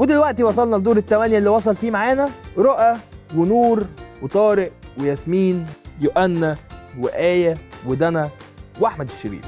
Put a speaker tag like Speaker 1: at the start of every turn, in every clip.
Speaker 1: ودلوقتي وصلنا لدور الثمانية اللي وصل فيه معانا رؤى ونور وطارق وياسمين يوأنا وآية ودنا وأحمد الشريف.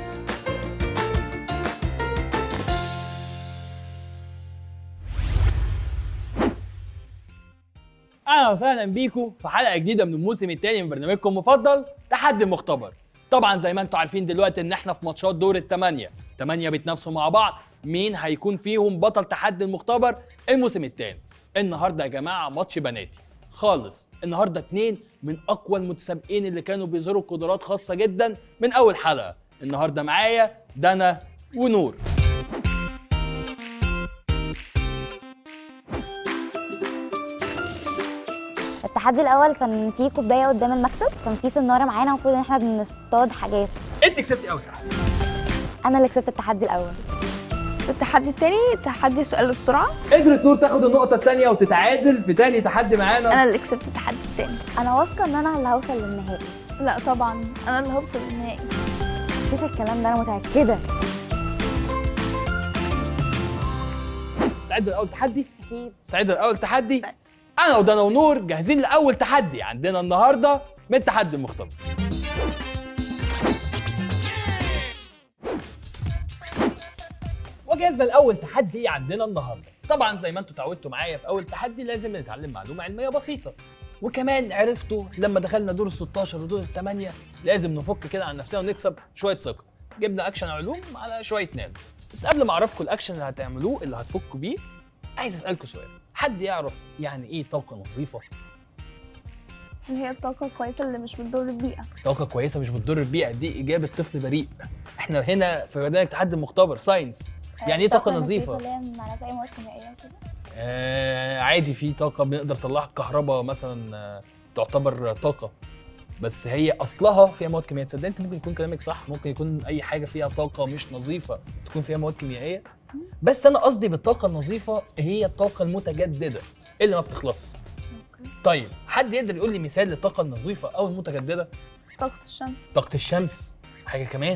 Speaker 1: اهلا وسهلا بيكم في حلقه جديده من الموسم الثاني من برنامجكم المفضل تحدي المختبر. طبعا زي ما انتم عارفين دلوقتي ان احنا في ماتشات دور الثمانيه، 8 بيتنافسوا مع بعض مين هيكون فيهم بطل تحدي المختبر الموسم الثاني. النهارده يا جماعه ماتش بناتي خالص. النهارده 2 من اقوى المتسابقين اللي كانوا بيظهروا قدرات خاصه جدا من اول حلقه. النهارده معايا دنا ونور.
Speaker 2: التحدي الاول كان في كوبايه قدام المكتب، كان في سناره معانا المفروض ان احنا بنصطاد حاجات.
Speaker 1: انت كسبتي اول تحدي.
Speaker 2: انا اللي كسبت التحدي الاول.
Speaker 3: التحدي الثاني تحدي سؤال السرعه،
Speaker 1: قدرت نور تاخد النقطه الثانيه وتتعادل في ثاني تحدي معانا.
Speaker 3: انا اللي كسبت التحدي الثاني.
Speaker 2: انا واثقه ان انا اللي هوصل للنهائي.
Speaker 3: لا طبعا انا اللي هوصل للنهائي.
Speaker 2: مفيش الكلام ده، انا متاكده.
Speaker 1: مستعده لاول تحدي؟
Speaker 2: اكيد
Speaker 1: مستعده لاول تحدي؟ انا ودنا ونور جاهزين لاول تحدي عندنا النهارده من تحدي المختبر. وجهزنا لاول تحدي عندنا النهارده. طبعا زي ما انتم اتعودتوا معايا في اول تحدي لازم نتعلم معلومه علميه بسيطه، وكمان عرفتوا لما دخلنا دور ال16 ودور الثمانيه لازم نفك كده عن نفسنا ونكسب شويه ثقه. جبنا اكشن علوم على شويه نانو. بس قبل ما اعرفكم الاكشن اللي هتعملوه اللي هتفكوا بيه، عايز اسالكم سؤال. حد يعرف يعني ايه طاقه نظيفه؟
Speaker 3: اللي هي الطاقه الكويسه اللي مش بتضر البيئه.
Speaker 1: طاقه كويسه مش بتضر البيئه، دي اجابه طفل بريء. احنا هنا في برنامج تحدي المختبر ساينس. يعني ايه طاقه نظيفه؟
Speaker 2: اللي هي معناها اي مواد كيميائيه كده.
Speaker 1: عادي في طاقه بنقدر نطلعها، الكهرباء مثلا تعتبر طاقه، بس هي اصلها فيها مواد كيميائيه. تصدق انت ممكن يكون كلامك صح، ممكن يكون اي حاجه فيها طاقه مش نظيفه تكون فيها مواد كيميائيه. بس انا قصدي بالطاقه النظيفه هي الطاقه المتجدده اللي ما بتخلصش. طيب حد يقدر يقول لي مثال للطاقه النظيفه او المتجدده؟
Speaker 3: طاقه الشمس.
Speaker 1: طاقه الشمس. حاجه كمان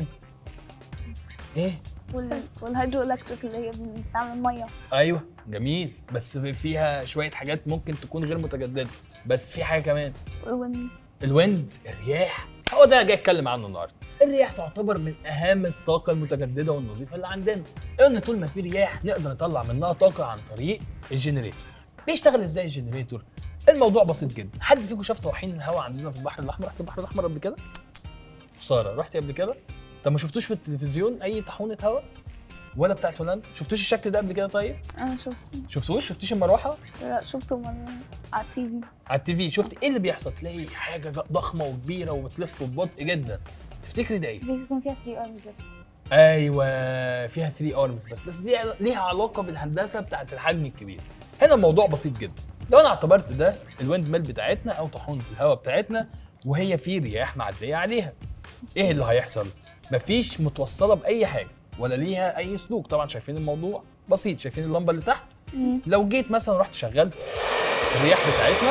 Speaker 1: ايه؟
Speaker 3: والهيدرو الكتريك اللي هي بنستعمل الميه.
Speaker 1: ايوه جميل، بس فيها شويه حاجات ممكن تكون غير متجدده. بس في حاجه كمان، الويند، الرياح. هو ده جاي اتكلم عنه النهارده. الرياح تعتبر من اهم الطاقه المتجدده والنظيفه اللي عندنا، لان طول ما في رياح نقدر نطلع منها طاقه عن طريق الجنريتور. بيشتغل ازاي الجنريتور؟ الموضوع بسيط جدا. حد فيكم شاف طواحين الهواء عندنا في البحر الاحمر؟ رحت البحر الاحمر قبل كده؟ خساره، رحت قبل كده؟ طب ما شفتوش في التلفزيون اي طاحونه هواء ولا بتاعت هولندا؟ شفتوش الشكل ده قبل كده؟ طيب
Speaker 3: انا شفته.
Speaker 1: شفتوش المروحه؟
Speaker 3: لا شفته مره على التي في.
Speaker 1: على التي في. شفت ايه اللي بيحصل؟ تلاقي حاجه ضخمه وكبيره وبتلف ببطء جدا. تفتكري ده ايه؟
Speaker 2: دي بيكون فيها 3 ارمز بس.
Speaker 1: ايوه فيها 3 ارمز بس دي ليها علاقه بالهندسه بتاعت الحجم الكبير. هنا الموضوع بسيط جدا. لو انا اعتبرت ده الويند ميل بتاعتنا او طاحونه الهواء بتاعتنا وهي في رياح معديه عليها، ايه اللي هيحصل؟ مفيش متوصله باي حاجه ولا ليها اي سلوك. طبعا شايفين الموضوع بسيط، شايفين اللمبه اللي تحت؟ لو جيت مثلا رحت شغلت الرياح بتاعتنا،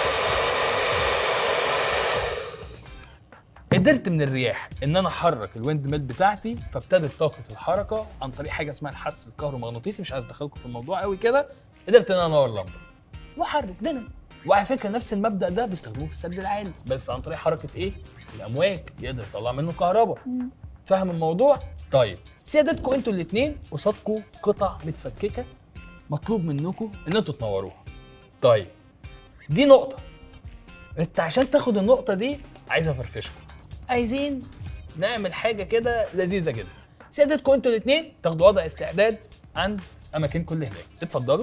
Speaker 1: قدرت من الرياح ان انا احرك الويند ميل بتاعتي، فابتدت طاقه الحركه عن طريق حاجه اسمها الحس الكهرومغناطيسي. مش عايز ادخلكم في الموضوع قوي كده. قدرت ان انا انور لمبه واحرك دينامو. وعلى فكره نفس المبدا ده بيستخدموه في السد العالي، بس عن طريق حركه ايه؟ الامواج، يقدر يطلع منه كهرباء. فاهم الموضوع؟ طيب سيادتكم انتوا الاثنين قصادكم قطع متفككه، مطلوب منكم ان انتوا تنوروها. طيب دي نقطه، انت عشان تاخد النقطه دي عايز افرفشكم. عايزين نعمل حاجه كده لذيذه جدا. سيادتكم انتوا الاثنين تاخدوا وضع استعداد عند اماكنكم اللي هناك. اتفضلوا.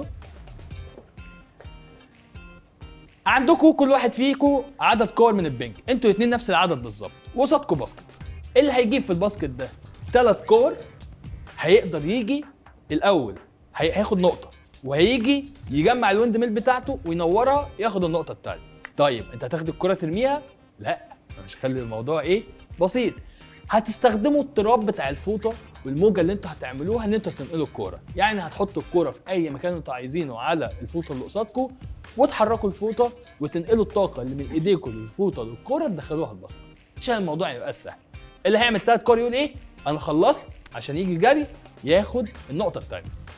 Speaker 1: عندكم كل واحد فيكم عدد كور من البنج، انتوا الاثنين نفس العدد بالظبط، وقصادكم باسكت. اللي هيجيب في الباسكت ده 3 كور هيقدر يجي الاول، هياخد نقطه، وهيجي يجمع الويند ميل بتاعته وينورها ياخد النقطه الثانيه. طيب انت هتاخد الكره ترميها؟ لا، مش هخلي الموضوع ايه؟ بسيط. هتستخدموا التراب بتاع الفوطه والموجه اللي انتوا هتعملوها ان انتوا تنقلوا الكوره. يعني هتحطوا الكوره في اي مكان انتوا عايزينه على الفوطه اللي قصادكم، وتحركوا الفوطه وتنقلوا الطاقه اللي من ايديكم للفوطه للكوره تدخلوها الباسكت عشان الموضوع يبقى سهل. اللي هيعمل 3 كور يقول ايه؟ انا خلصت، عشان يجي جري ياخد النقطه الثانيه.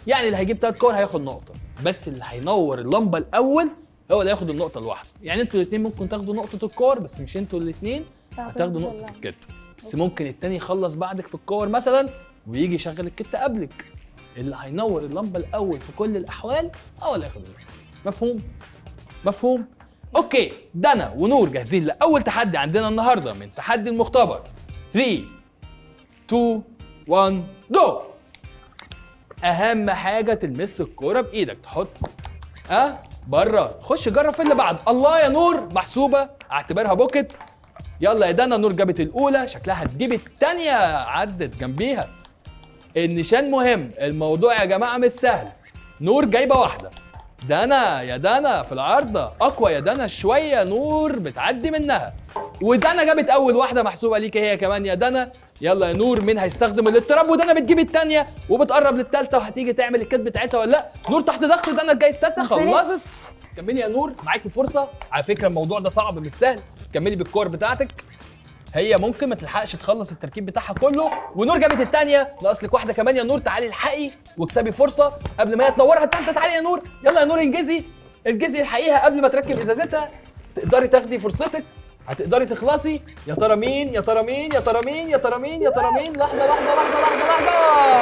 Speaker 1: يعني اللي هيجيب 3 كور هياخد نقطه، بس اللي هينور اللمبه الاول هو اللي هياخد النقطه لوحده. يعني انتوا الاثنين ممكن تاخدوا نقطه الكور، بس مش انتوا الاثنين هتاخدوا نقطه الكت، بس ممكن التاني يخلص بعدك في الكور مثلا ويجي يشغل الكت قبلك. اللي هينور اللمبه الاول في كل الاحوال هو اللي هياخد النقطه. مفهوم؟ مفهوم؟ اوكي، دنا ونور جاهزين لاول تحدي عندنا النهارده من تحدي المختبر. 3 2 1 جو. اهم حاجه تلمس الكوره بايدك، تحط بره، خش جرب في اللي بعد. الله يا نور، محسوبه، اعتبرها بوكت. يلا يا دنا، نور جابت الاولى، شكلها هتجيب الثانيه، عدت جنبيها. النشان مهم، الموضوع يا جماعه مش سهل. نور جايبه واحده، دنا يا دنا في العارضه، اقوى يا دنا شويه، نور بتعدي منها، ودنا جابت اول واحده، محسوبه ليكي هي كمان يا دنا. يلا يا نور، مين هيستخدم الاضطراب؟ ودنا بتجيب الثانيه وبتقرب للثالثه، وهتيجي تعمل الكت بتاعتها ولا لا؟ نور تحت ضغط، دنا جاي الثالثه، خلصت. كملي يا نور، معاكي فرصه. على فكره الموضوع ده صعب مش سهل، كملي بالكور بتاعتك. هي ممكن ما تلحقش تخلص التركيب بتاعها كله، ونور جابت الثانيه، ناقص لك واحده كمان يا نور. تعالي الحقي واكسبي فرصه قبل ما هي تنورها الثالثه. تعالي يا نور، يلا يا نور، انجزي الحقيقه قبل ما تركب ازازتها. تقدري تاخدي فرصتك، هتقدري تخلصي. يا ترى مين؟ يا ترى مين؟ يا ترى مين؟ يا ترى مين؟ يا ترى مين؟ لحظه لحظه لحظه لحظه لحظه،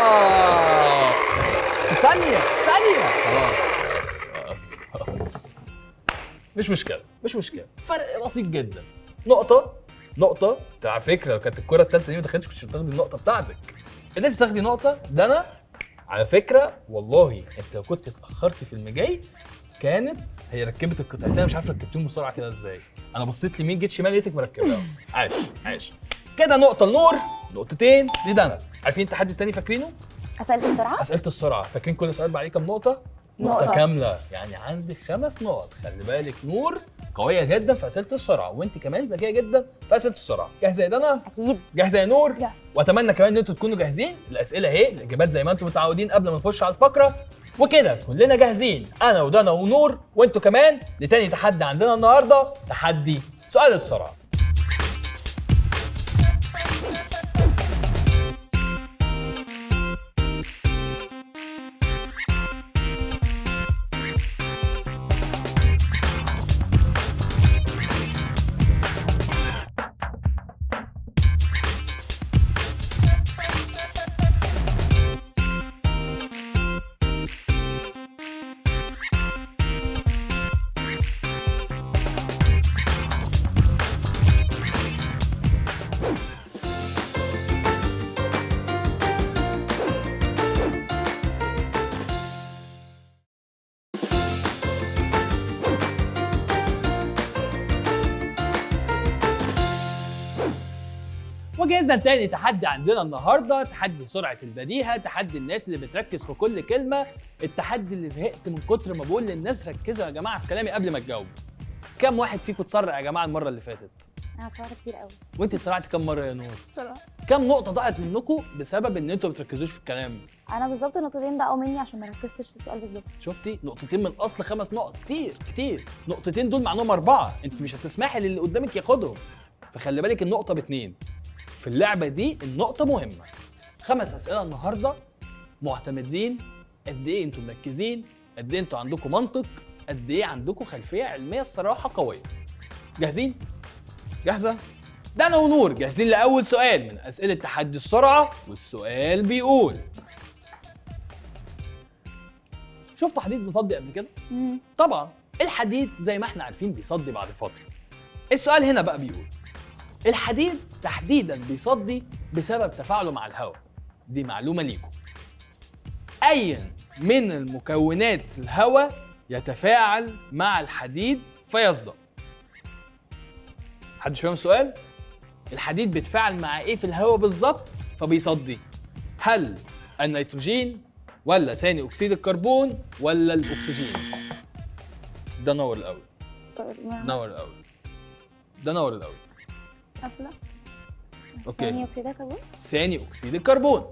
Speaker 1: ثانيه خلاص. مش مشكله، فرق بسيط جدا، نقطة. على فكرة لو كانت الكرة الثالثة دي ما دخلتش كنتش هتاخدي النقطة بتاعتك. قدرتي تاخدي نقطة. ده أنا على فكرة والله أنت لو كنت اتأخرتي في المجاي كانت هي ركبت القطعتين، أنا مش عارف ركبتيهم بسرعة كده إزاي. أنا بصيت لمين جيت شمال لقيتك مركباهم. عاش كده. نقطة لنور، نقطتين لدنا. عارفين التحدي التاني فاكرينه؟ أسئلة السرعة. فاكرين كل سؤال بقى عليه كام نقطة؟ نقطة كاملة، يعني عندك 5 نقط. خلي بالك نور قوية جدا في أسئلة السرعة، وأنت كمان ذكية جدا في أسئلة السرعة. جاهزة يا دنا؟
Speaker 2: اكيد.
Speaker 1: جاهزة يا نور؟
Speaker 3: جاهزة.
Speaker 1: وأتمنى كمان إن أنتوا تكونوا جاهزين. الأسئلة أهي، الإجابات زي ما أنتم متعودين قبل ما نخش على الفقرة، وكده كلنا جاهزين، أنا ودنا ونور وأنتوا كمان، لتاني تحدي عندنا النهاردة، تحدي سؤال السرعة. وجهزنا لتاني تحدي عندنا النهارده، تحدي سرعه البديهه، تحدي الناس اللي بتركز في كل كلمه، التحدي اللي زهقت من كتر ما بقول للناس ركزوا يا جماعه في كلامي قبل ما تجاوبوا. كم واحد فيكم اتسرع يا جماعه المره اللي فاتت؟
Speaker 2: انا اتسرعت كتير قوي.
Speaker 1: وانت اتسرعتي كم مره يا نور؟
Speaker 3: بسرعة.
Speaker 1: كم نقطه ضاعت منكم بسبب ان انتوا ما بتركزوش في الكلام؟
Speaker 2: انا بالظبط نقطتين ضاعوا مني عشان ما ركزتش في السؤال بالظبط.
Speaker 1: شفتي؟ نقطتين من اصل 5 نقط، كتير. نقطتين دول معناهم 4، انت مش هتسمحي للي قدامك ياخدهم، فخلي بالك النقطه ب2. في اللعبه دي النقطه مهمه. 5 اسئله النهارده معتمدين قد ايه انتوا مركزين، قد ايه انتوا عندكم منطق، قد ايه عندكم خلفيه علميه الصراحه قويه. جاهزين؟ جاهزه؟ ده انا ونور جاهزين لاول سؤال من اسئله تحدي السرعه، والسؤال بيقول: شفتوا حديد بيصدي قبل كده؟ طبعا الحديد زي ما احنا عارفين بيصدي بعد فتره. السؤال هنا بقى بيقول: الحديد تحديدا بيصدي بسبب تفاعله مع الهواء. دي معلومه ليكم. اي من المكونات الهواء يتفاعل مع الحديد فيصدأ؟ محدش فاهم السؤال؟ الحديد بيتفاعل مع ايه في الهواء بالظبط فبيصدي؟ هل النيتروجين ولا ثاني اكسيد الكربون ولا الاكسجين؟ ده نور الاول. ده نور الاول.
Speaker 3: قافلة.
Speaker 1: اوكي.
Speaker 2: ثاني اكسيد الكربون.
Speaker 1: ثاني اكسيد الكربون.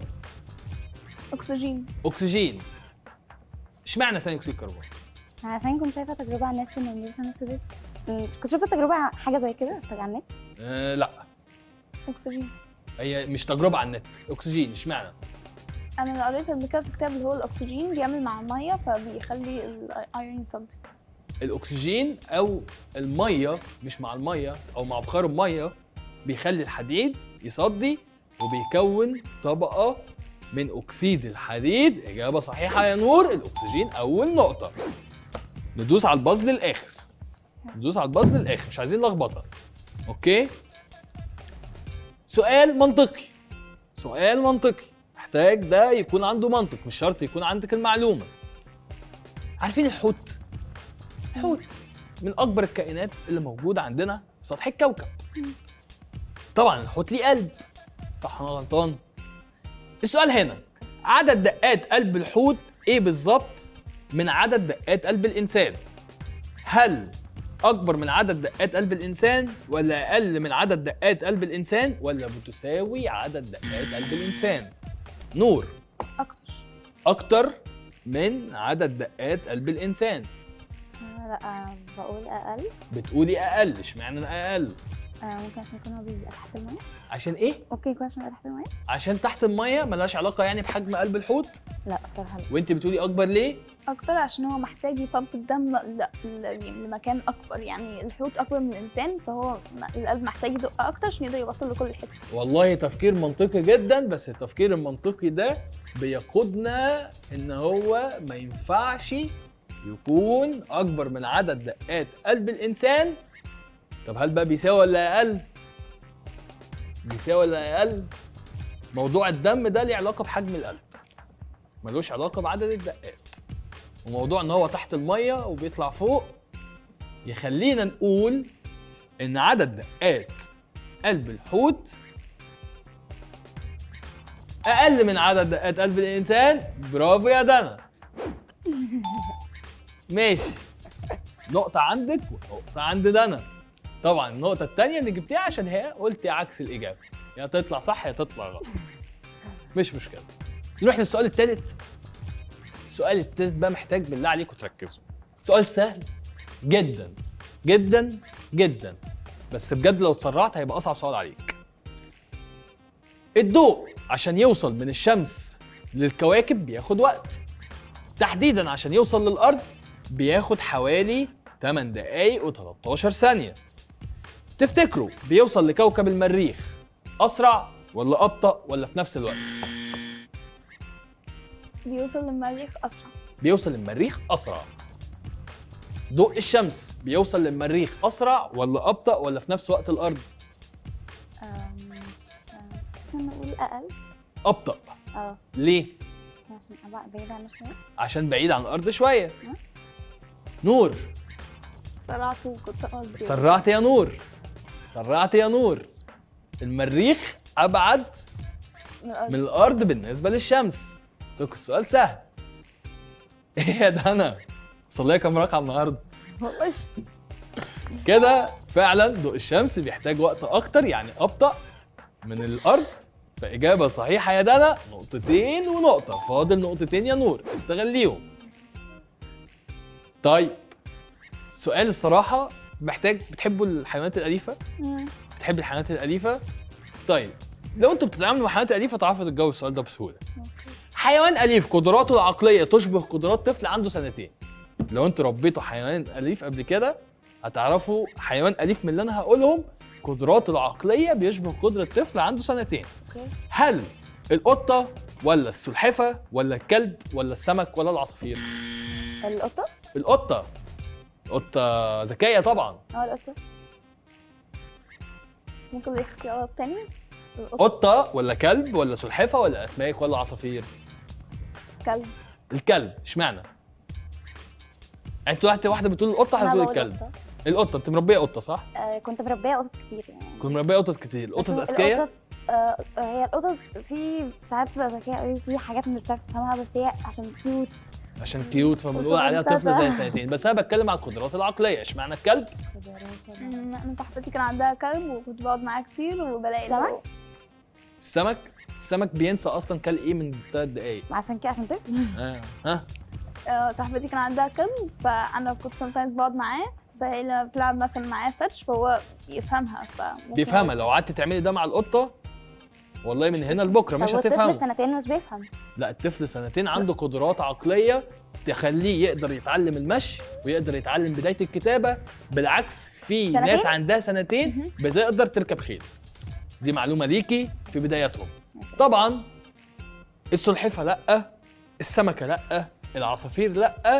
Speaker 3: اكسجين.
Speaker 1: اشمعنى ثاني اكسيد الكربون؟
Speaker 2: عشان كنت شايفه تجربه على النت انه بيجيبوا ثاني اكسيد. كنت شفت تجربه حاجه زي كده على النت.
Speaker 1: لا
Speaker 3: اكسجين.
Speaker 1: هي مش تجربه على النت. اكسجين اشمعنى؟
Speaker 3: انا اللي قريت قبل كده في كتاب اللي هو الاكسجين بيعمل مع الميه فبيخلي الايرون يصدي.
Speaker 1: الاكسجين او الميه، مش مع الميه او مع بخار الميه، بيخلي الحديد يصدي وبيكون طبقه من اكسيد الحديد. اجابه صحيحه يا نور، الاكسجين اول نقطه. ندوس على الباص للاخر، ندوس على الباص للاخر، مش عايزين لخبطه. اوكي، سؤال منطقي، سؤال منطقي محتاج ده يكون عنده منطق، مش شرط يكون عندك المعلومه. عارفين الحوت؟ الحوت من اكبر الكائنات اللي موجوده عندنا في سطح الكوكب. طبعا الحوت ليه قلب، صح ولا غلطان؟ السؤال هنا، عدد دقات قلب الحوت ايه بالظبط من عدد دقات قلب الانسان؟ هل اكبر من عدد دقات قلب الانسان، ولا اقل من عدد دقات قلب الانسان، ولا بتساوي عدد دقات قلب الانسان؟ نور.
Speaker 3: اكتر.
Speaker 1: اكتر من عدد دقات قلب الانسان.
Speaker 2: لا بقول اقل.
Speaker 1: بتقولي اقل، اشمعنى اقل؟
Speaker 2: ممكن عشان يكون هو بيبقى تحت الميه.
Speaker 1: عشان ايه؟
Speaker 2: ممكن يكون عشان يبقى تحت الميه.
Speaker 1: عشان تحت الميه، ملهاش علاقه يعني بحجم قلب الحوت؟
Speaker 2: لا بصراحه لا.
Speaker 1: وانت بتقولي اكبر ليه؟
Speaker 3: اكتر عشان هو محتاج يبمب الدم لمكان اكبر، يعني الحوت اكبر من الانسان فهو القلب محتاج يدق اكتر عشان يقدر يوصل لكل حته.
Speaker 1: والله تفكير منطقي جدا، بس التفكير المنطقي ده بيقودنا ان هو ما ينفعش يكون اكبر من عدد دقات قلب الانسان. طب هل بقى بيساوي ولا اقل؟ بيساوي ولا اقل؟ موضوع الدم ده ليه علاقه بحجم القلب، ملوش علاقه بعدد الدقات. وموضوع ان هو تحت الميه وبيطلع فوق يخلينا نقول ان عدد دقات قلب الحوت اقل من عدد دقات قلب الانسان. برافو يا دنا. ماشي، نقطة عندك ونقطة عند دنا. طبعا النقطة التانية اللي جبتيها عشان هي قلتي عكس الإجابة، يا تطلع صح يا تطلع غلط. مش مشكلة. نروح للسؤال التالت. السؤال التالت بقى محتاج بالله عليكم تركزوا. سؤال سهل جدا جدا جدا، بس بجد لو اتسرعت هيبقى أصعب سؤال عليك. الضوء عشان يوصل من الشمس للكواكب بياخد وقت، تحديدا عشان يوصل للأرض بياخد حوالي 8 دقايق و13 ثانية. تفتكروا بيوصل لكوكب المريخ أسرع ولا أبطأ ولا في نفس الوقت؟
Speaker 3: بيوصل للمريخ اسرع.
Speaker 1: بيوصل للمريخ أسرع. ضوء الشمس بيوصل للمريخ أسرع ولا أبطأ ولا في نفس وقت الأرض؟
Speaker 2: ممكن نقول اقل.
Speaker 1: أبطأ. ليه؟
Speaker 2: عشان ابقى بعيد عنه شويه.
Speaker 1: عشان بعيد عن الأرض شوية. نور.
Speaker 3: سرعت وكنت قصدي.
Speaker 1: سرعت يا نور، سرعت يا نور. المريخ أبعد من الأرض بالنسبة للشمس. قلت السؤال سهل. إيه يا دنا؟ مصلية كام ركعة النهاردة؟
Speaker 2: والله
Speaker 1: كده فعلا ضوء الشمس بيحتاج وقت أكتر، يعني أبطأ من الأرض. فإجابة صحيحة يا دنا، نقطتين ونقطة. فاضل نقطتين يا نور، استغليهم. طيب سؤال الصراحة محتاج، بتحبوا الحيوانات الأليفة؟ بتحب الحيوانات الأليفة؟ طيب لو انتوا بتتعاملوا مع حيوانات أليفة تعرفوا تتجاوبوا السؤال ده بسهولة. حيوان أليف قدراته العقلية تشبه قدرات طفل عنده سنتين. لو انتوا ربيتوا حيوان أليف قبل كده هتعرفوا حيوان أليف من اللي أنا هقولهم قدراته العقلية بيشبه قدرة طفل عنده سنتين. هل القطة ولا السلحفة ولا الكلب ولا السمك ولا العصافير؟
Speaker 2: القطه.
Speaker 1: القطة. قطة ذكية طبعا.
Speaker 2: القطه.
Speaker 3: ممكن ليه اختيارات تانية؟
Speaker 1: قطة ولا كلب ولا سلحفة ولا أسماك ولا عصافير؟
Speaker 3: كلب.
Speaker 1: الكلب، اشمعنى؟ انت واحدة بتقول القطة هتقول الكلب. القطة، انت مربية قطة صح؟
Speaker 2: كنت مربية قطط كتير يعني.
Speaker 1: كنت مربية قطط كتير، القطط أذكياء؟
Speaker 2: هي القطط في ساعات بتبقى ذكية قوي، في حاجات مش بتعرف تفهمها، بس هي عشان كيوت.
Speaker 1: عشان كيوت فبنقول عليها طفل زي سنتين. بس انا بتكلم على القدرات العقليه، اشمعنى الكلب؟
Speaker 3: انا صاحبتي كان عندها كلب وكنت بقعد معاه كتير وبلاقي
Speaker 2: السمك؟
Speaker 1: السمك بينسى اصلا كل ايه من 3 دقايق.
Speaker 2: عشان كده عشان طفل.
Speaker 1: ها
Speaker 3: صاحبتي كان عندها كلب فانا كنت سمتايمز بقعد معاه، فهي لما بتلعب مثلا معاه فتش فهو يفهمها.
Speaker 1: بيفهمها. لو قعدتي تعملي ده مع القطه والله من هنا لبكره مش
Speaker 2: طب والطفل
Speaker 1: هتفهمه.
Speaker 2: سنتين مش بيفهم.
Speaker 1: لا الطفل سنتين عنده قدرات عقليه تخليه يقدر يتعلم المشي ويقدر يتعلم بدايه الكتابه. بالعكس في
Speaker 2: سنتين؟
Speaker 1: ناس عندها سنتين بتقدر تركب خيل. دي معلومه ليكي في بداياتهم. طبعا السلحفه لا، السمكه لا، العصافير لا.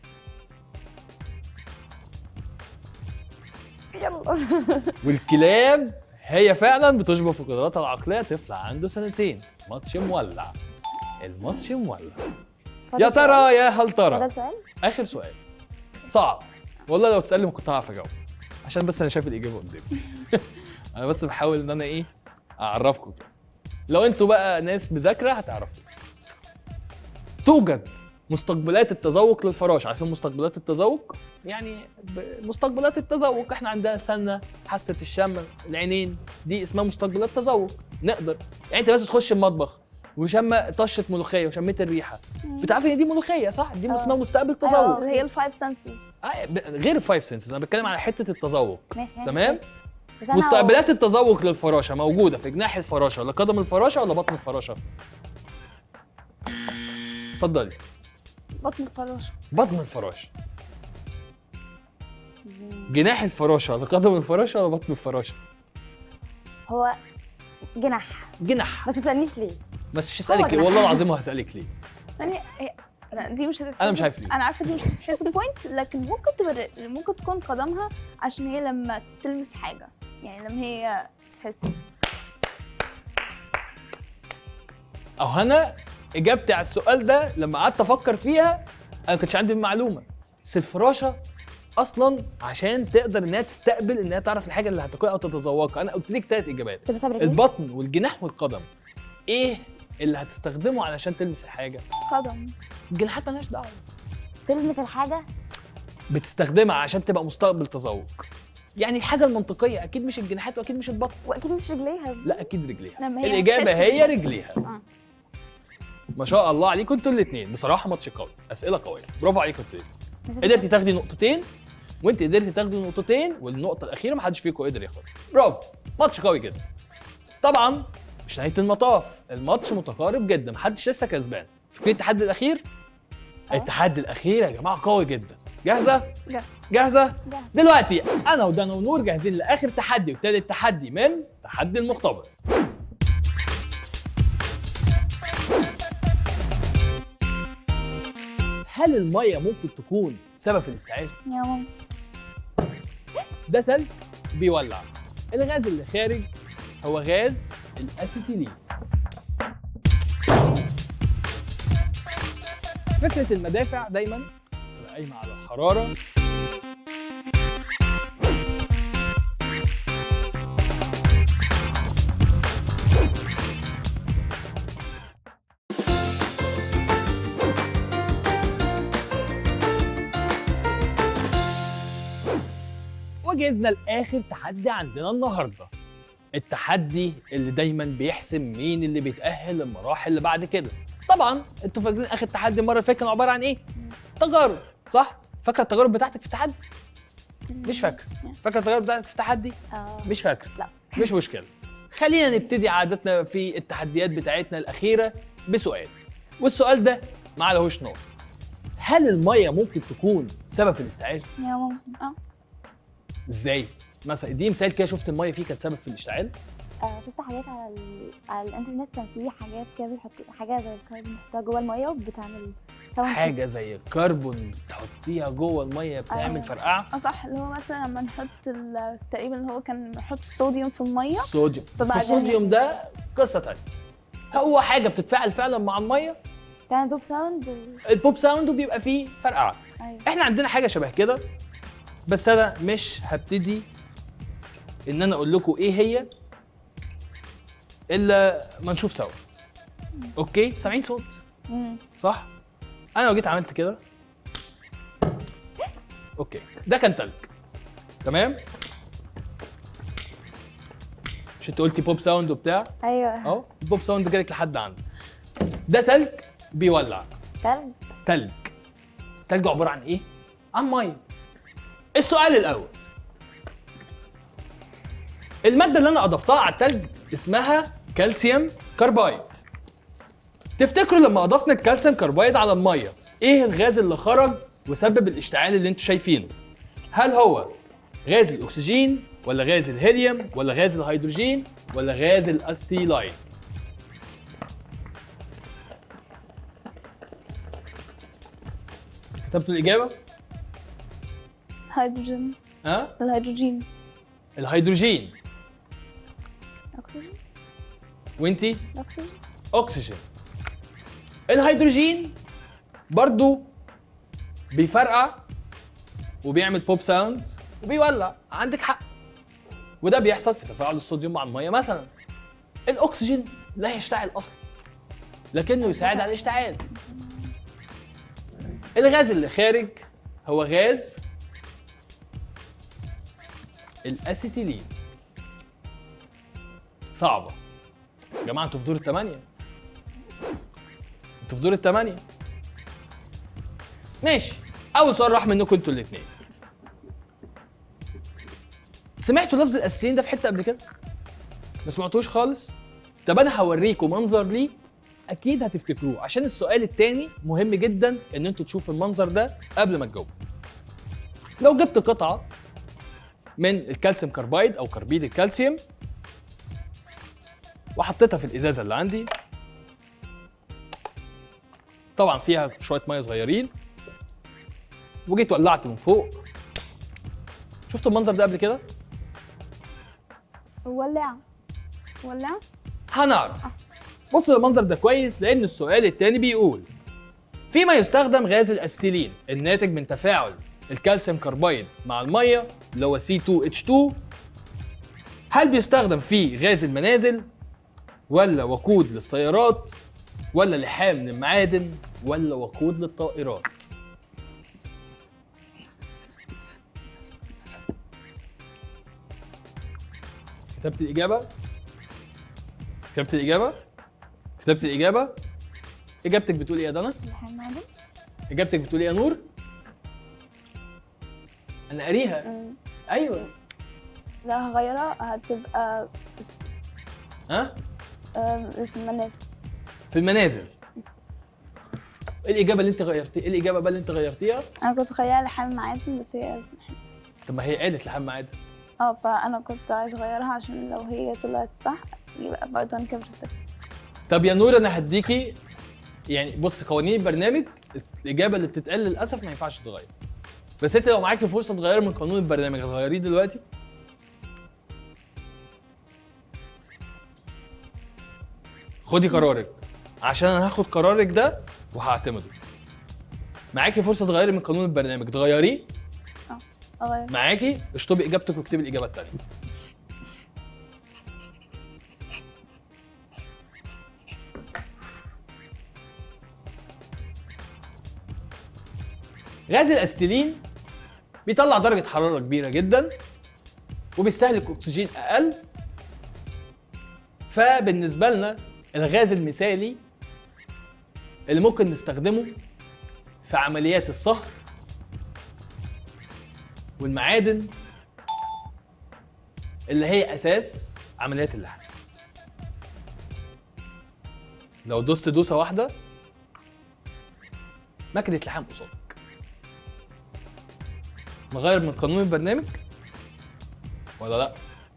Speaker 2: يلا.
Speaker 1: والكلاب هي فعلا بتشبه في قدراتها العقليه طفل عنده سنتين. ماتش مولع، الماتش مولع. يا ترى يا هل ترى
Speaker 2: ده سؤال؟
Speaker 1: اخر سؤال صعب والله، لو تسالني ما كنت هعرف اجاوب عشان بس انا شايف الاجابه قدامي. انا بس بحاول ان انا ايه اعرفكم كده. لو انتوا بقى ناس مذاكره هتعرفوا. توجد مستقبلات التذوق للفراشه. عارفين مستقبلات التذوق؟ يعني مستقبلات التذوق احنا عندنا الثنى، حاسه الشم، العينين، دي اسمها مستقبلات تذوق. نقدر يعني انت بس تخش المطبخ وشم طشه ملوخيه وشميت الريحه بتعرفي ان دي ملوخيه صح؟ دي اسمها مستقبل تذوق.
Speaker 3: اللي هي الفايف سنسز.
Speaker 1: غير الفايف سنسز، انا بتكلم على حته التذوق.
Speaker 2: ماشي.
Speaker 1: تمام؟
Speaker 2: بس أنا
Speaker 1: مستقبلات التذوق للفراشه موجوده في جناح الفراشه ولا قدم الفراشه ولا بطن الفراشه؟ اتفضلي.
Speaker 3: بطن الفراشه.
Speaker 1: بطن الفراشه. جناح الفراشه ولا قدم الفراشه ولا بطن الفراشه؟
Speaker 2: هو جناح.
Speaker 1: جناح.
Speaker 2: بس ما تسالنيش ليه.
Speaker 1: بس مش هسالك ليه
Speaker 2: جناح.
Speaker 1: والله العظيم وهسالك ليه.
Speaker 3: ثانيه لا دي مش هتتحسب.
Speaker 1: أنا مش عارف ليه.
Speaker 3: انا عارفه دي مش هتتحسب بوينت، لكن ممكن تكون قدمها عشان هي لما تلمس حاجه، يعني لما هي تحس.
Speaker 1: او انا اجابتي على السؤال ده لما قعدت افكر فيها انا ما كانش عندي المعلومه. بس الفراشه اصلا عشان تقدر انها تستقبل انها تعرف الحاجه اللي هتاكلها او تتذوقها. انا قلت لك 3 اجابات.
Speaker 2: طب بسبب رجلي؟
Speaker 1: البطن والجناح والقدم. ايه اللي هتستخدمه علشان تلمس الحاجه؟
Speaker 3: قدم.
Speaker 1: الجناحات مالهاش دعوه.
Speaker 2: تلمس الحاجه.
Speaker 1: بتستخدمها عشان تبقى مستقبل تذوق. يعني الحاجه المنطقيه اكيد مش الجناحات واكيد مش البطن.
Speaker 2: واكيد مش رجليها.
Speaker 1: لا اكيد رجليها.
Speaker 3: لما هي
Speaker 1: الاجابه
Speaker 3: بتحس
Speaker 1: هي
Speaker 3: بالحاجة.
Speaker 1: رجليها. ما شاء الله عليكم انتوا الاثنين، بصراحه ماتش قوي، اسئله قويه، برافو عليكم انتوا الاثنين. قدرتي تاخدي نقطتين وانت قدرتي تاخدي نقطتين، والنقطه الاخيره ما حدش فيكم قدر ياخدها. برافو، ماتش قوي جدا. طبعا مش نهايه المطاف، الماتش متقارب جدا، محدش لسه كسبان. فاكرين التحدي الاخير؟ التحدي الاخير يا جماعه قوي جدا. جاهزه؟ جاهزه؟ دلوقتي انا ودانا ونور جاهزين لاخر تحدي وتالت تحدي من تحدي المختبر. هل الميه ممكن تكون سبب في الاسعاف؟
Speaker 2: يا ماما.
Speaker 1: ده تلج بيولع. الغاز اللي خارج هو غاز الاسيتيلين. فكرة المدافع دايما تبقى قايمة على الحرارة وجهزنا لاخر تحدي عندنا النهارده. التحدي اللي دايما بيحسم مين اللي بيتأهل للمراحل اللي بعد كده. طبعا انتوا فاكرين اخر تحدي المره اللي فاتت كان عباره عن ايه؟ تجارب، صح؟ فاكره التجارب بتاعتك في التحدي؟ مش فاكره. فاكره التجارب بتاعتك في التحدي؟ مش فاكره.
Speaker 2: لا.
Speaker 1: مش مشكله. خلينا نبتدي عادتنا في التحديات بتاعتنا الاخيره بسؤال، والسؤال ده ما عليهوش نار. هل الميه ممكن تكون سبب في الاشتعال؟
Speaker 2: يا ماما.
Speaker 1: ازاي؟ مثلا دي مثال كده، شفت الميه فيه كانت سبب في الاشتعال؟
Speaker 2: شفت حاجات على الانترنت، كان في حاجات كده بيحطوا حاجه زي الكربون بيحطوها جوه الميه وبتعمل
Speaker 1: حاجه زي الكربون تحطيها جوه الميه بتعمل فرقعه.
Speaker 3: صح، اللي هو مثلا لما نحط تقريبا اللي هو كان نحط الصوديوم في الميه.
Speaker 1: الصوديوم، بس الصوديوم ده قصه ثانيه. هو حاجه بتتفاعل فعلا مع الميه
Speaker 2: تعمل بوب ساوند.
Speaker 1: البوب ساوند وبيبقى فيه فرقعه.
Speaker 2: أيوة.
Speaker 1: احنا عندنا حاجه شبه كده، بس انا مش هبتدي ان انا اقول لكم ايه هي الا ما نشوف سوا. اوكي؟ سامعين صوت؟ صح؟ انا لو جيت عملت كده اوكي، ده كان تلج. تمام؟ مش انت قلتي بوب ساوند وبتاع؟
Speaker 2: ايوه
Speaker 1: اهو البوب ساوند جالك لحد عندي. ده تلج بيولع. تلج. تلج عباره عن ايه؟ عن ميه. السؤال الاول، الماده اللي انا اضفتها على التلج اسمها كالسيوم كربايد. تفتكروا لما اضفنا الكالسيوم كربايد على الميه ايه الغاز اللي خرج وسبب الاشتعال اللي انتوا شايفينه؟ هل هو غاز الاكسجين ولا غاز الهيليوم ولا غاز الهيدروجين ولا غاز الاستيلاين؟ كتبتوا الاجابه؟
Speaker 3: هيدروجين.
Speaker 1: ها؟
Speaker 3: الهيدروجين.
Speaker 1: الهيدروجين.
Speaker 2: اكسجين.
Speaker 1: وانتي؟
Speaker 2: اكسجين.
Speaker 1: اكسجين. الهيدروجين برضو بيفرقع وبيعمل بوب ساوند وبيولع، عندك حق، وده بيحصل في تفاعل الصوديوم مع الميه مثلا. الاكسجين لا يشتعل اصلا لكنه يساعد على الاشتعال. الغاز اللي خارج هو غاز الاسيتيلين. صعبه يا جماعه، انتوا في دور الثمانيه، انتوا في دور الثمانيه. ماشي، اول سؤال راح منكم انتوا الاثنين. سمعتوا لفظ الاسيتيلين ده في حته قبل كده؟ ما سمعتوش خالص؟ طب انا هوريكم منظر ليه اكيد هتفتكروه، عشان السؤال الثاني مهم جدا ان انتوا تشوفوا المنظر ده قبل ما تجاوبوا. لو جبت قطعه من الكالسيوم كربايد او كربيد الكالسيوم وحطيتها في الازازه اللي عندي، طبعا فيها شويه ميه صغيرين، وجيت ولعت من فوق. شفتوا المنظر ده قبل كده؟
Speaker 3: ولع.
Speaker 1: هنعرف. بصوا المنظر ده كويس لان السؤال الثاني بيقول فيما يستخدم غاز الاسيتيلين الناتج من تفاعل الكالسيوم كربايد مع الميه اللي هو C2H2، هل بيستخدم في غاز المنازل ولا وقود للسيارات ولا لحام من المعادن ولا وقود للطائرات؟ كتبت الإجابة؟ كتبت الإجابة؟ كتبت الإجابة؟ إجابتك بتقول إيه يا دنا؟
Speaker 2: لحام معدن.
Speaker 1: إجابتك بتقول إيه يا نور؟ أنا قاريها. أيوه.
Speaker 3: لا هغيرها، هتبقى
Speaker 1: ها؟
Speaker 3: في المنازل.
Speaker 1: في المنازل. إيه الإجابة اللي أنت غيرتيها؟ إيه الإجابة بقى اللي أنت غيرتيها؟
Speaker 3: انا كنت متخيلة لحام معادن بس هي
Speaker 1: طب ما هي قالت لحام معادن.
Speaker 3: فانا كنت عايز اغيرها عشان لو هي طلعت صح يبقى برضه انا كده مش هستفيد.
Speaker 1: طب يا نور انا هديكي، يعني بص قوانين البرنامج الاجابه اللي بتتقال للاسف ما ينفعش تتغير، بس انت لو معاكي فرصه تغيري من قانون البرنامج هتغيريه دلوقتي؟ خدي قرارك عشان انا هاخد قرارك ده وهعتمده. معاكي فرصه تغيري من قانون البرنامج تغيريه؟
Speaker 3: اغير.
Speaker 1: معاكي، اشطبي اجابتك واكتبي الاجابه الثانيه. غاز الاسيتيلين بيطلع درجه حراره كبيره جدا وبيستهلك اكسجين اقل، فبالنسبه لنا الغاز المثالي اللي ممكن نستخدمه في عمليات الصهر والمعادن اللي هي اساس عمليات اللحم. لو دوست دوسه واحده مكنه لحام قصادك. نغير من قانون البرنامج ولا لا؟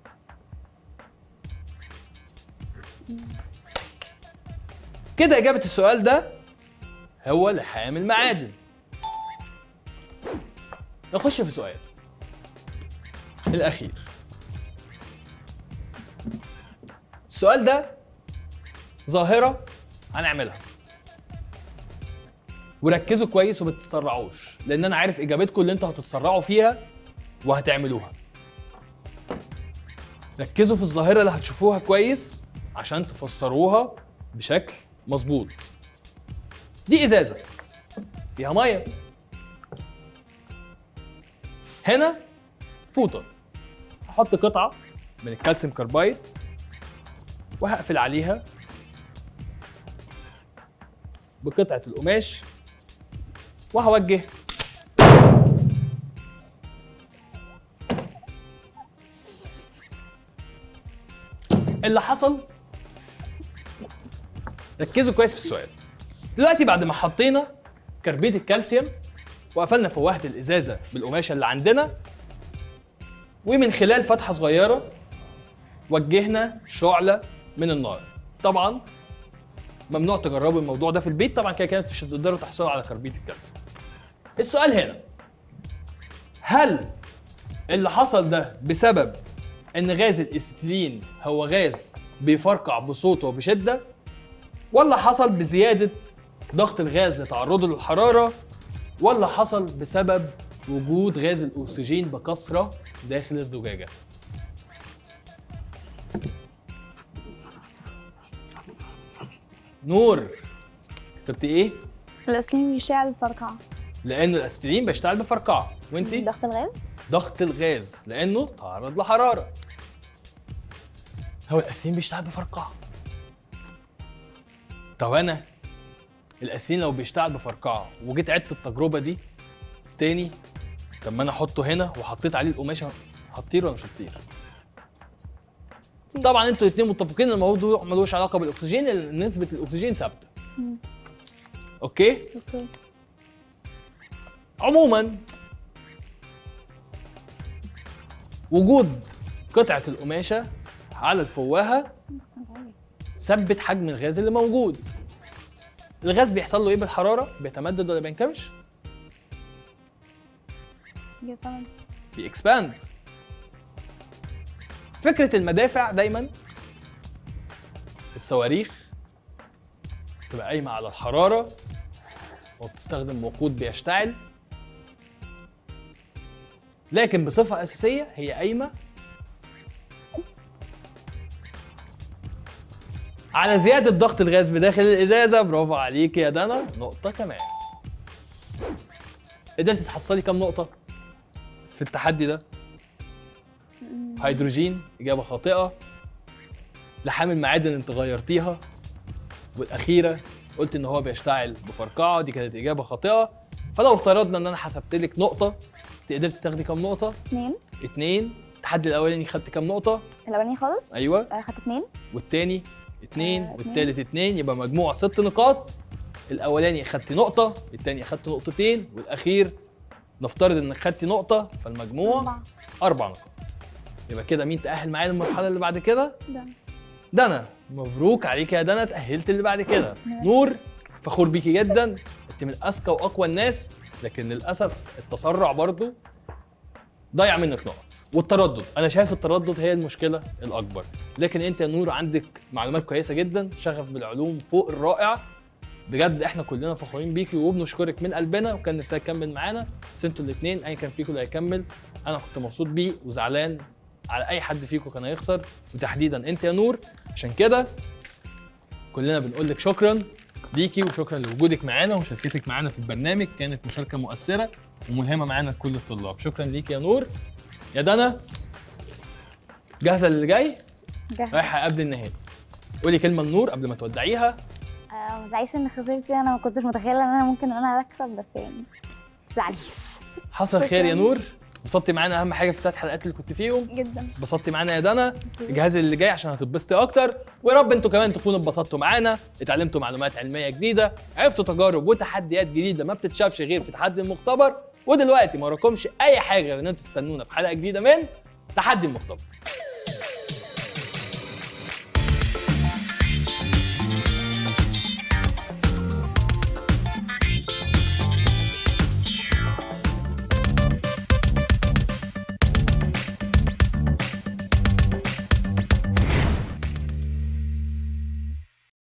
Speaker 1: كده اجابه السؤال ده هو لحام المعادن. نخش في سؤال الاخير. السؤال ده ظاهره هنعملها وركزوا كويس وما تتسرعوش لان انا عارف اجابتكم اللي انتوا هتتسرعوا فيها وهتعملوها. ركزوا في الظاهره اللي هتشوفوها كويس عشان تفسروها بشكل مظبوط. دي ازازه فيها ميه، هنا فوطه، هحط قطعه من الكالسيوم كربايد وهقفل عليها بقطعه القماش وهوجه اللي حصل ركزوا كويس في السؤال. دلوقتي بعد ما حطينا كربيد الكالسيوم وقفلنا فوهة الازازه بالقماشه اللي عندنا، ومن خلال فتحه صغيره وجهنا شعله من النار. طبعا ممنوع تجربوا الموضوع ده في البيت، طبعا كده كده مش هتقدروا تحصلوا على كربيد الكالسيوم. السؤال هنا، هل اللي حصل ده بسبب ان غاز الاستيلين هو غاز بيفرقع بصوت وبشده، ولا حصل بزياده ضغط الغاز لتعرضه للحراره، ولا حصل بسبب وجود غاز الاكسجين بكثره داخل الزجاجه؟ نور كتبتي ايه؟
Speaker 3: الاسلين بيشع الفرقعه.
Speaker 1: لانه الاستيلين بيشتغل بفرقعه، وانتي؟
Speaker 2: ضغط الغاز.
Speaker 1: ضغط الغاز لانه تعرض لحراره. هو الاستيلين بيشتغل بفرقعه. طب انا الاستيلين لو بيشتغل بفرقعه وجيت عدت التجربه دي تاني، طب ما انا احطه هنا وحطيت عليه القماشه، هتطير ولا مش هتطير؟ طبعا انتوا الاثنين متفقين ان الموضوع ملوش علاقه بالاكسجين، لان نسبه الاكسجين ثابته. اوكي؟
Speaker 3: اوكي.
Speaker 1: عموما وجود قطعه القماشه على الفواهه ثبت حجم الغاز اللي موجود. الغاز بيحصل له ايه بالحراره؟ بيتمدد ولا بينكمش؟ بيكسباند. فكره المدافع دايما الصواريخ تبقى قايمه على الحراره وبتستخدم وقود بيشتعل، لكن بصفه اساسيه هي قايمه على زياده ضغط الغاز بداخل الازازه. برافو عليك يا دنا، نقطه كمان. قدرت تحصلي كام نقطه في التحدي ده؟ هيدروجين اجابه خاطئه. لحامل معادن انت غيرتيها. والاخيره قلت ان هو بيشتعل بفرقعه، دي كانت اجابه خاطئه. فلو افترضنا ان انا حسبت لك نقطه، قدرت تاخدي كام نقطه؟ 2. التحدي الاولاني خدت كام نقطه؟
Speaker 2: الاولاني خالص
Speaker 1: ايوه
Speaker 2: خدت 2.
Speaker 1: والتاني 2 والتالت 2، يبقى مجموع 6 نقاط. الاولاني اخدت نقطه، التاني اخدت نقطتين، والاخير نفترض انك خدتي نقطه، فالمجموع 4 نقاط. يبقى كده مين تأهل معايا للمرحله اللي بعد كده؟ دنا. مبروك عليك يا دنا، تأهلت اللي بعد كده. نور فخور بيكي جدا، انت من اذكى واقوى الناس، لكن للاسف التسرع برضو ضيع منك نقط. والتردد، انا شايف التردد هي المشكله الاكبر، لكن انت يا نور عندك معلومات كويسه جدا، شغف بالعلوم فوق الرائع بجد. احنا كلنا فخورين بيكي وبنشكرك من قلبنا، وكان نفسك تكمل معانا، بس انتوا الاثنين ايا كان فيكم اللي هيكمل انا كنت مبسوط بيه وزعلان على اي حد فيكم كان هيخسر، وتحديدا انت يا نور. عشان كده كلنا بنقول لك شكرا ليكي، وشكرا لوجودك معانا ومشاركتك معانا في البرنامج، كانت مشاركه مؤثره وملهمه معانا لكل الطلاب. شكرا ليكي يا نور. يا دنا جاهزه للي جاي؟
Speaker 2: جاهزه.
Speaker 1: رايحه قبل النهائي، قولي كلمه لنور قبل ما تودعيها.
Speaker 2: ما تزعليش ان خسرتي، انا ما كنتش متخيله ان انا ممكن اكسب، بس يعني ما تزعليش.
Speaker 1: حصل خير يا نور، انبسطتي معانا، اهم حاجه في الثلاث حلقات اللي كنت فيهم
Speaker 3: جدا.
Speaker 1: انبسطتي معانا يا دنا، الجهاز اللي جاي عشان هتتبسطي اكتر، ويا رب انتوا كمان تكونوا اتبسطتوا معانا، اتعلمتوا معلومات علميه جديده، عرفتوا تجارب وتحديات جديده ما بتتشافش غير في تحدي المختبر. ودلوقتي ما وراكمش اي حاجه غير ان انتوا تستنونا في حلقه جديده من تحدي المختبر.